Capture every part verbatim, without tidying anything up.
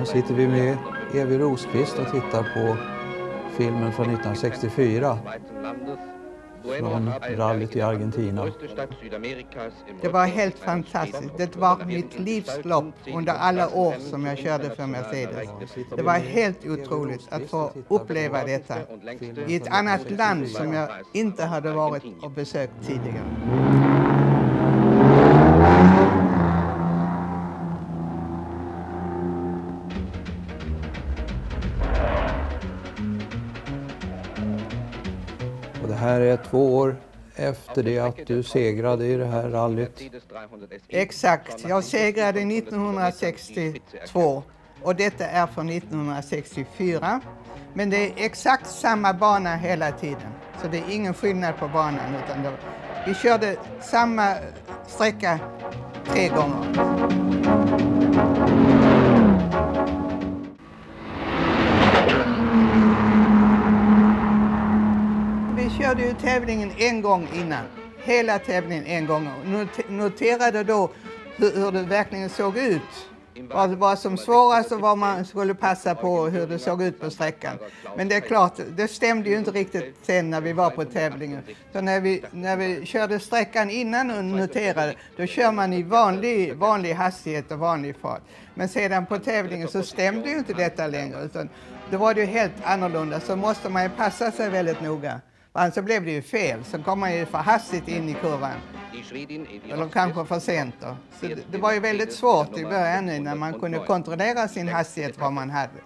sitter vi med Evi Rosqvist och tittar på filmen från nittonhundrasextiofyra från rallyt i Argentina. Det var helt fantastiskt. Det var mitt livslopp under alla år som jag körde för Mercedes. Det var helt otroligt att få uppleva detta i ett annat land som jag inte hade varit och besökt tidigare. Och det här är två år efter det att du segrade i det här rallyt. Exakt, jag segrade nittonhundrasextiotvå och detta är från nittonhundrasextiofyra. Men det är exakt samma bana hela tiden, så det är ingen skillnad på banan. Utan det, vi körde samma sträcka tre gånger. Vi körde ju tävlingen en gång innan, hela tävlingen en gång. Och noterade då hur, hur det verkligen såg ut. Vad, vad som svårast och vad man skulle passa på, hur det såg ut på sträckan. Men det är klart, det stämde ju inte riktigt sen när vi var på tävlingen. Så när vi, när vi körde sträckan innan och noterade, då kör man i vanlig, vanlig hastighet och vanlig fart. Men sedan på tävlingen så stämde ju inte detta längre, utan då var det ju helt annorlunda. Så måste man ju passa sig väldigt noga. Annars så blev det ju fel, så kom man ju för hastigt in i kurvan. Eller kanske för sent då. Så det, det var ju väldigt svårt i början när man kunde kontrollera sin hastighet vad man hade.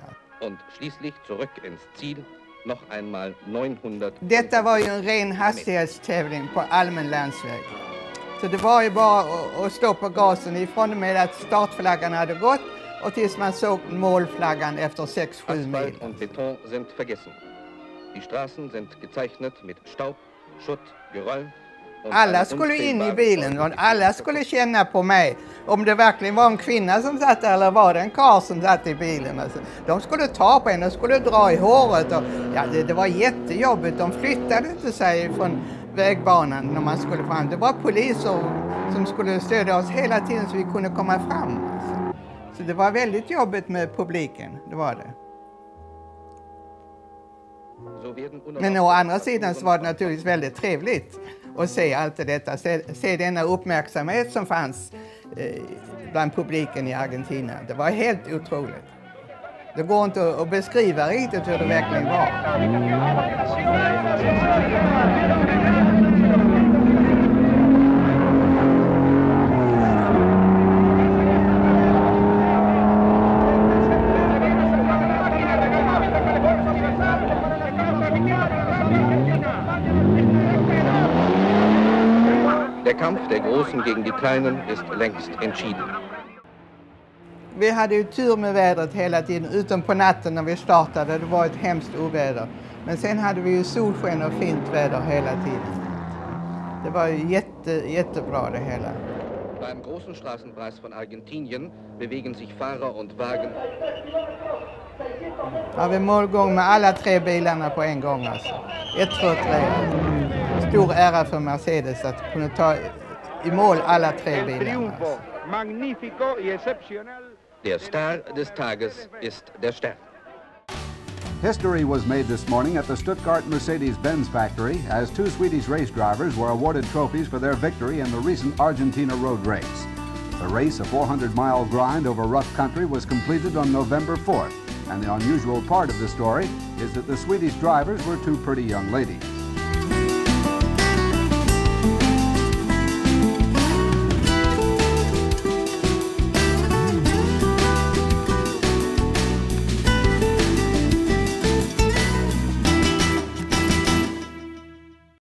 Detta var ju en ren hastighetstävling på allmän landsväg. Så det var ju bara att, att stå på gasen ifrån med att startflaggan hade gått och tills man såg målflaggan efter sex sju mil. Alla skulle in i bilen och alla skulle känna på mig om det verkligen var en kvinna som satt där eller var det en karl som satt i bilen. Alltså, de skulle ta på henne och skulle dra i håret. Och, ja, det, det var jättejobbigt. De flyttade inte sig från vägbanan när man skulle fram. Det var poliser som skulle stödja oss hela tiden så vi kunde komma fram. Alltså. Så det var väldigt jobbigt med publiken, det var det. Men å andra sidan så var det naturligtvis väldigt trevligt att se allt detta, se, se denna uppmärksamhet som fanns eh, bland publiken i Argentina. Det var helt otroligt. Det går inte att beskriva riktigt hur det verkligen var. Der Kampf der Großen gegen die Kleinen ist längst entschieden. Vi hade ju tur med vädret hela tiden, utom på natten när vi startade. Det var ett hemskt oväder. Men sen hade vi ju solsken och fint väder hela tiden. Det var ju jätte, jättebra det hela. Beim großen Straßenpreis von Argentinien bewegen sich Fahrer und Wagen. Ja, vi målgång med alla tre bilarna på en gång alltså. Ett, två, tre. Stor ära för Mercedes att kunna ta i mål alla tre bilarna. Alltså. Der Star des Tages ist der Stern. History was made this morning at the Stuttgart Mercedes-Benz factory as two Swedish race drivers were awarded trophies for their victory in the recent Argentina road race. The race, a four hundred mile grind over rough country, was completed on November fourth, and the unusual part of the story is that the Swedish drivers were two pretty young ladies.